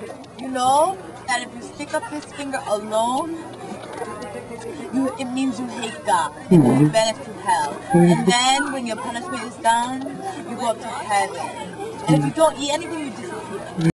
You know that if you stick up this finger alone, it means you hate God. It means you benefit to hell. And then when your punishment is done, you go up to heaven. And if you don't eat anything, you disappear.